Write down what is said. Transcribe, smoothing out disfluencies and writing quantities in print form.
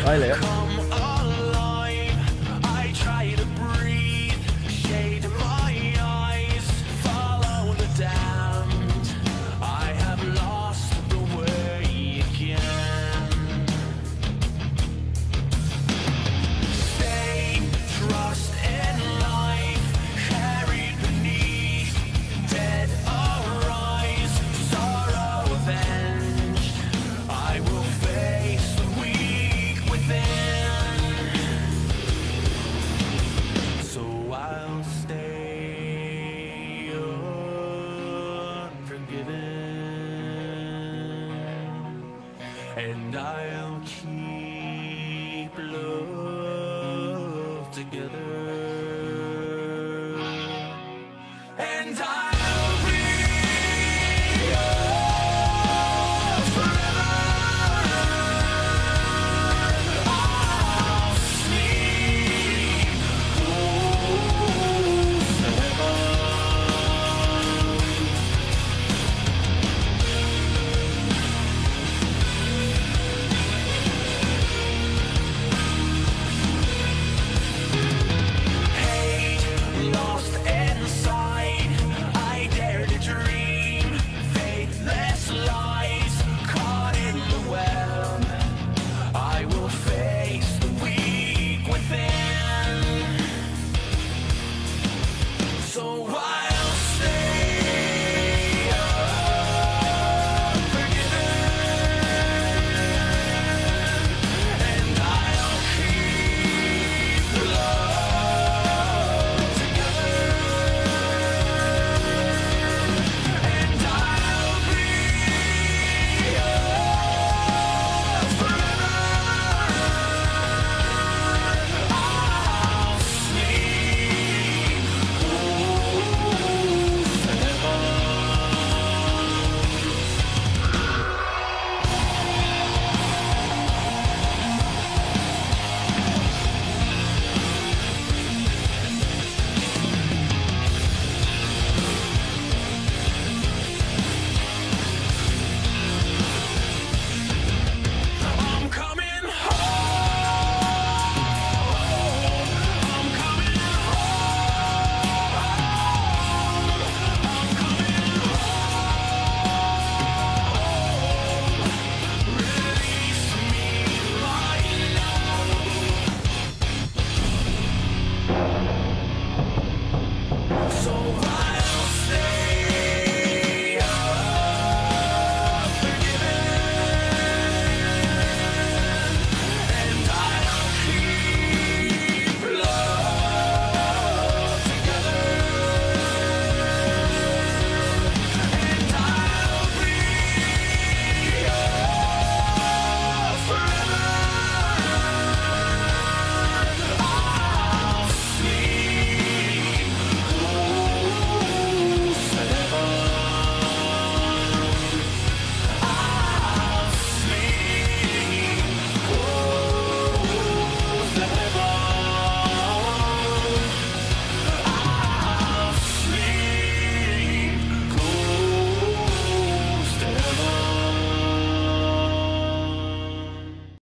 Vai, Leo. come alive. I try to breathe, shade my eyes, follow the damned. I have lost the way again. Faith, trust in life, carried beneath, dead arise, sorrow avenged. I will face the weak within, so I'll stay unforgiven, and I'll keep love together.